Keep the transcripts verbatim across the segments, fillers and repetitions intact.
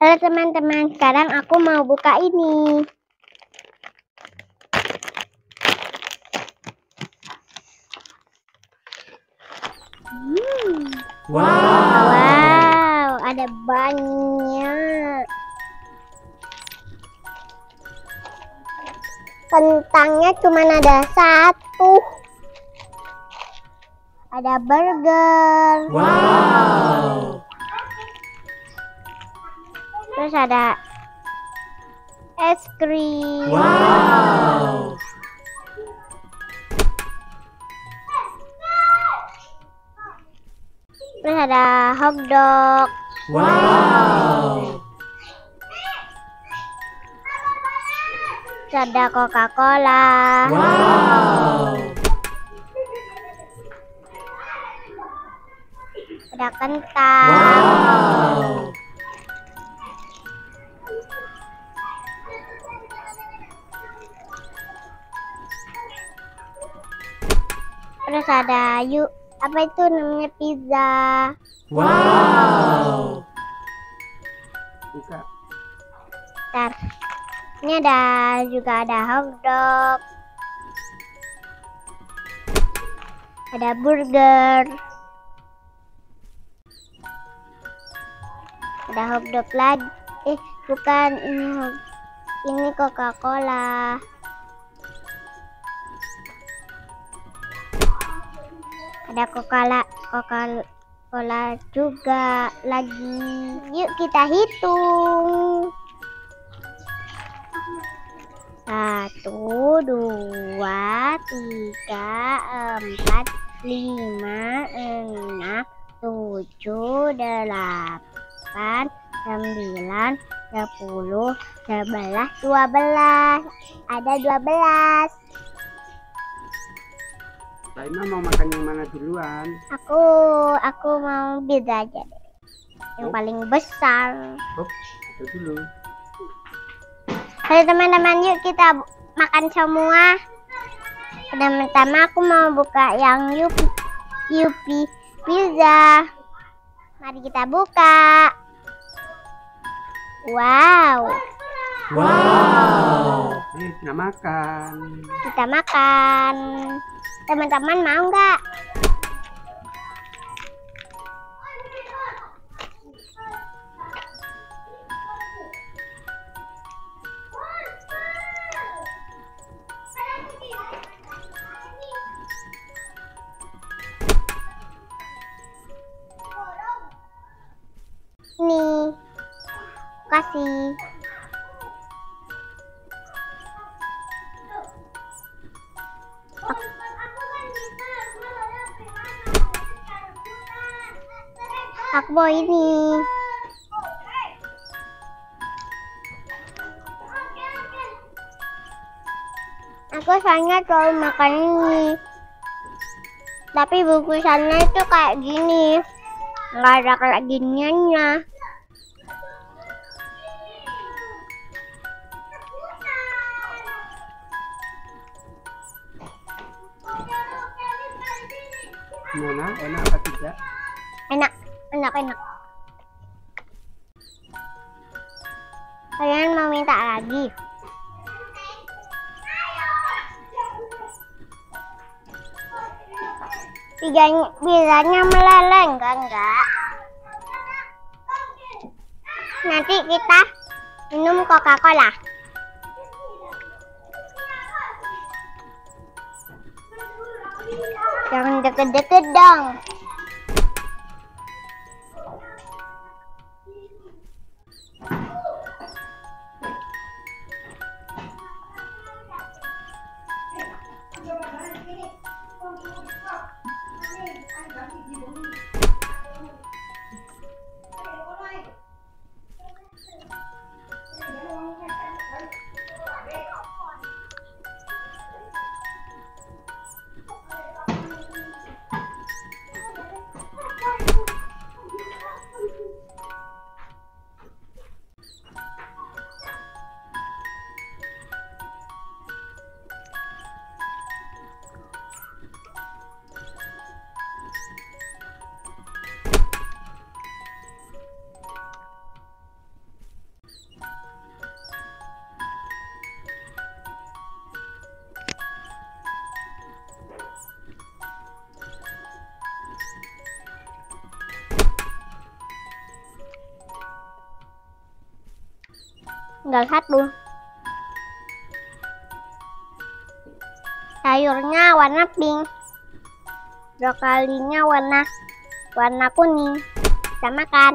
Halo teman-teman, sekarang aku mau buka ini. Hmm. Wow. Wow, ada banyak. Kentangnya cuma ada satu. Ada burger. Wow. Terus ada es krim. Wow. Terus ada hotdog. Wow. Terus ada Coca-Cola. Wow. Ada kentang. Wow. Terus ada yuk apa itu namanya pizza. Wow. Buka. Bentar. Ini ada juga ada hotdog. Ada burger. Ada hotdog lagi. Eh, bukan ini hot- ini Coca-Cola. Ada Coca-Cola, Coca-Cola juga lagi. Yuk kita hitung. Satu, dua, tiga, empat, lima, enam, tujuh, delapan, sembilan, sepuluh, sebelas, dua belas. Ada dua belas. Laima mau makan yang mana duluan? Aku, aku mau pizza aja deh. Yang Oh. paling besar. Oh, itu dulu. Halo teman-teman, yuk kita makan semua. Pertama-tama aku mau buka yang Yupi, Yupi pizza. Mari kita buka. Wow, Wow. Ayo kita makan. kita makan. Teman-teman mau nggak? Nih, kasih. Aku mau ini. Aku soalnya selalu makan ini. Tapi bungkusannya itu kayak gini. Nggak ada kayak giniannya. Gimana? Enak apa tidak? Enak, enak, enak. Kalian mau minta lagi? Pizzanya, pizzanya meleleh enggak enggak. Nanti kita minum Coca-Cola. Jangan deket-deket dong. Tinggal satu. Sayurnya warna pink. Brokolinya warna warna kuning. Kita makan.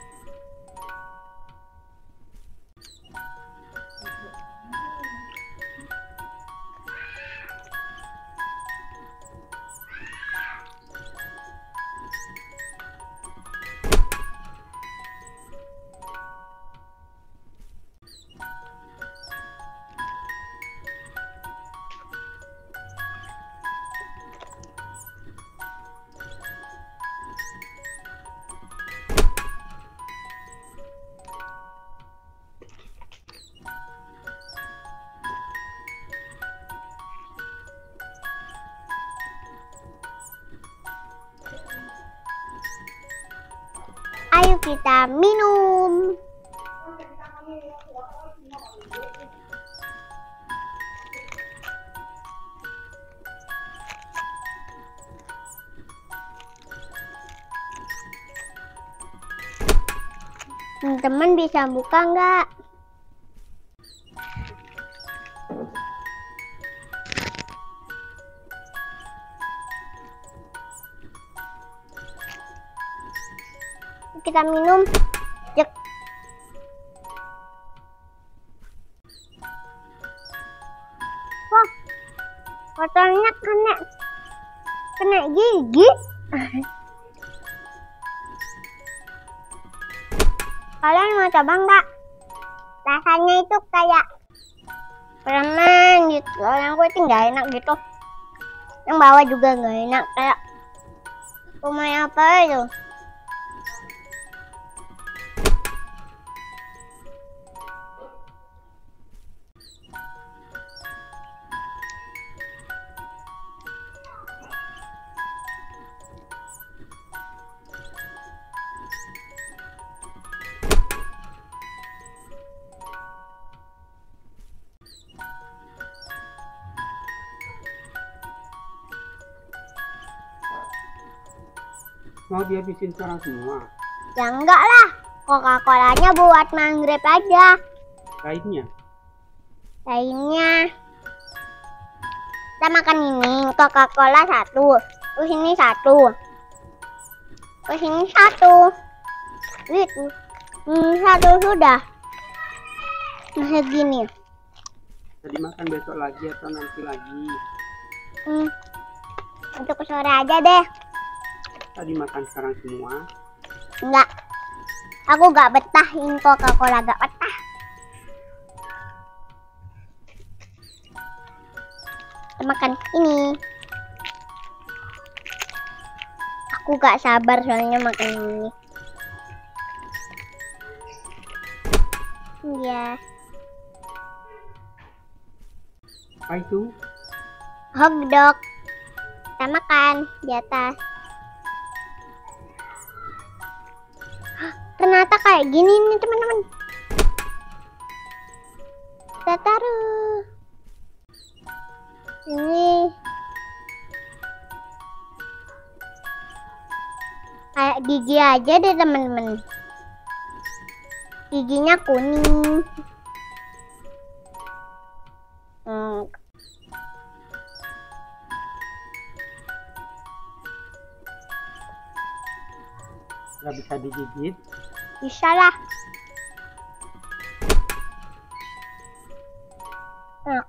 Ayo kita minum. Teman-teman bisa buka nggak? Kita minum. Cek. Wah, kotornya kena kena gigi. Kalian mau coba nggak? Rasanya itu kayak permen gitu. Yang gue nggak enak gitu. Yang bawah juga nggak enak, kayak rumah apa itu? Mau dihabisin sekarang semua? Ya enggak lah. Coca-Colanya buat manggrek aja. Lainnya? Lainnya kita makan ini. Coca-Cola satu. Terus ini satu. Terus ini satu. Gitu. Hmm, satu sudah. Nah gini. Tadi makan besok lagi atau nanti lagi? Hmm. Untuk sore aja deh. Tadi makan sekarang semua? Enggak. Aku gak betahin Coca-Cola, gak betah. Kita makan ini. Aku gak sabar soalnya makan ini. Iya. Apa itu? Hotdog. Kita makan di atas. Ternyata kayak gini nih teman-teman. Kita taruh. Ini. Kayak gigi aja deh teman-teman. Giginya kuning. Hmm. Gak bisa digigit? Bisa lah. Nah.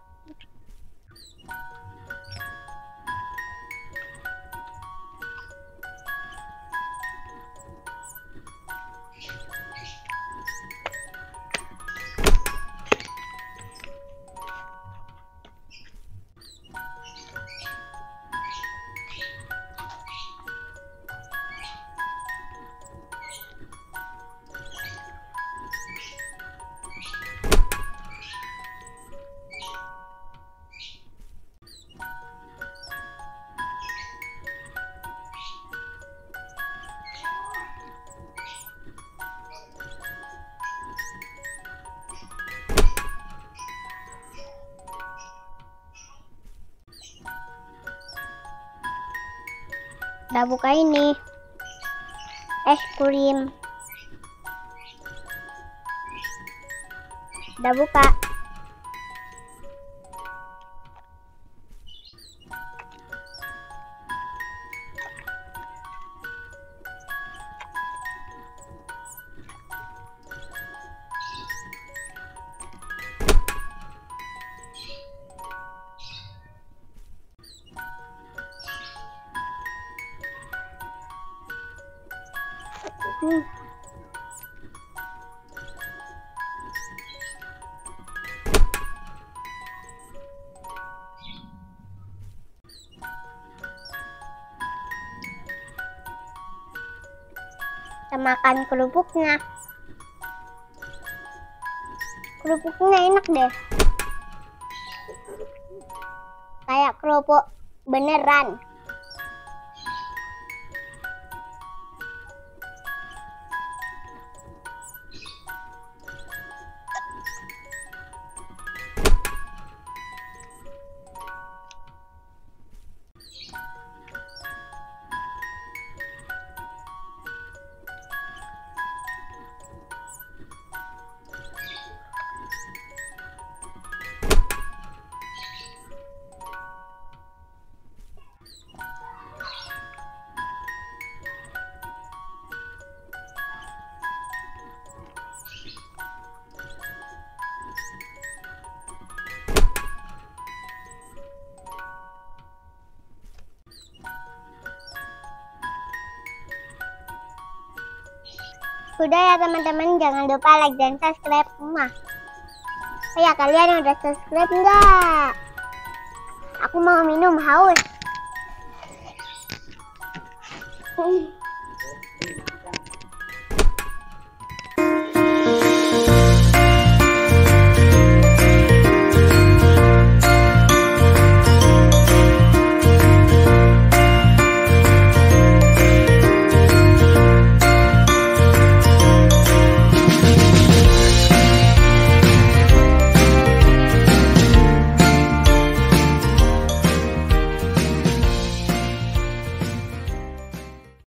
Udah buka ini es krim. Udah buka. Hmm. Kita makan kerupuknya. Kerupuknya enak deh. Kayak kerupuk beneran. Udah ya teman-teman, jangan lupa like dan subscribe rumah. Oh ya, kalian udah subscribe enggak? Aku mau minum, haus.